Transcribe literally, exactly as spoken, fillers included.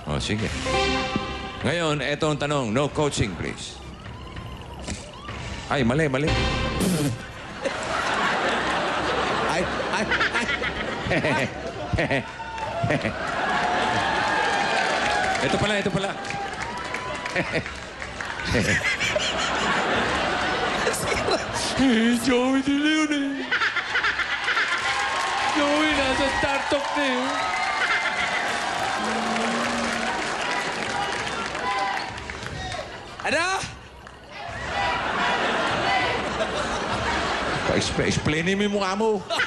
O, sige. Ngayon, eto ang tanong. No coaching, please. Ay, mali, mali. Ay, ay, ay. Ito pala, ito pala. Joey De Leon eh. Joey, nasa startup na eh. Ano? Pa-explainin mo yung mukha mo.